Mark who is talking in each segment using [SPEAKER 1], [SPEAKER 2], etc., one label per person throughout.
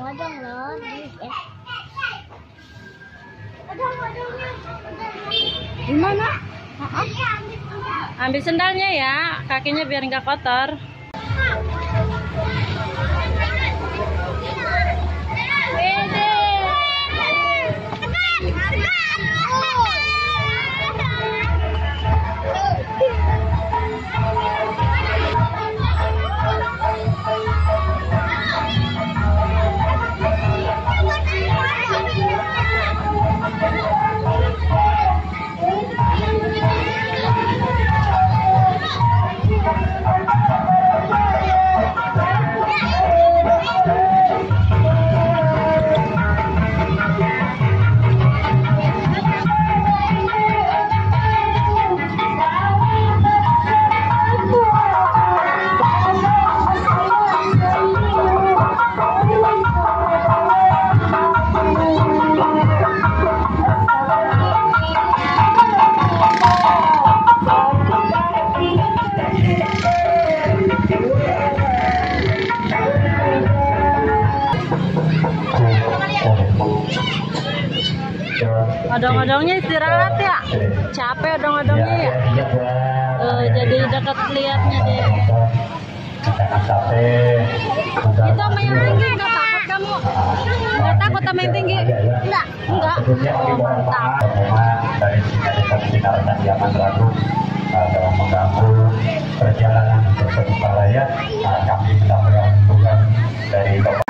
[SPEAKER 1] odong-odong loh.
[SPEAKER 2] Gimana? Ambil sendalnya ya, kakinya biar nggak kotor. Odong-odongnya istirahat ya, capek odong-odongnya ya. Jadi dekat lihatnya deh. Itu sama yang tinggi nggak takut kamu? Nggak takut sama yang tinggi? Enggak. Oh, mantap.
[SPEAKER 3] Dari kita zaman lalu dalam mengganggu perjalanan untuk Tasikmalaya, kami mendapatkan dukungan dari Bapak.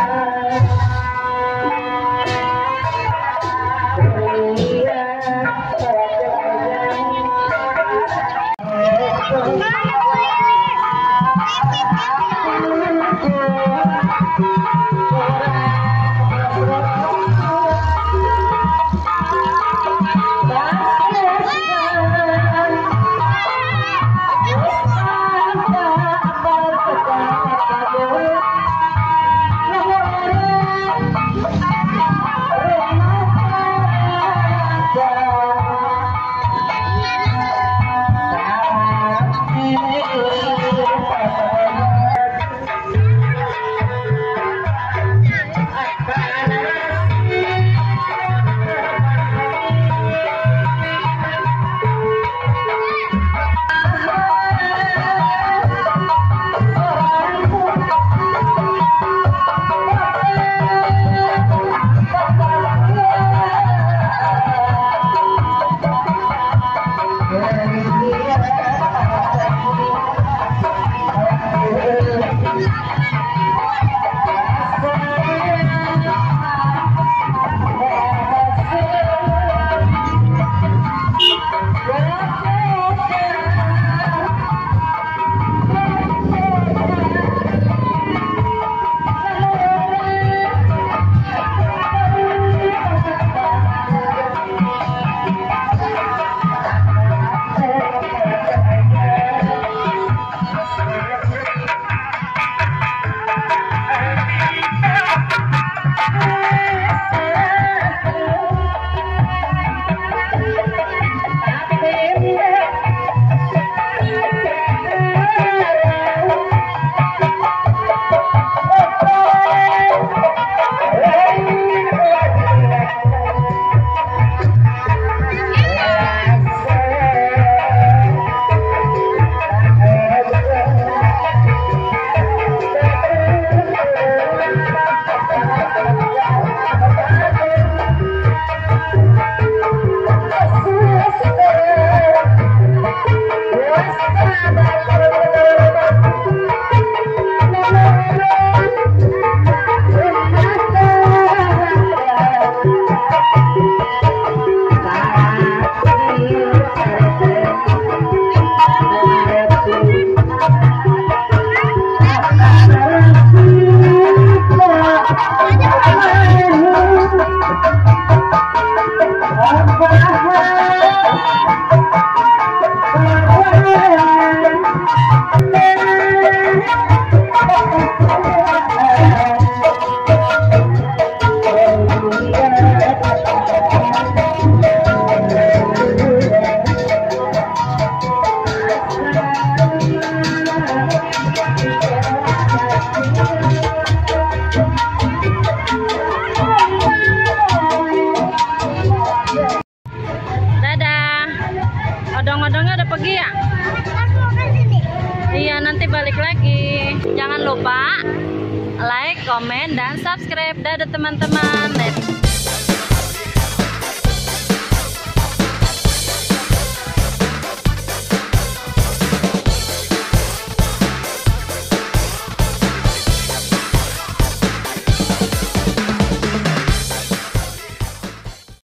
[SPEAKER 2] lagi. Jangan lupa like, komen, dan subscribe. Dadah teman-teman.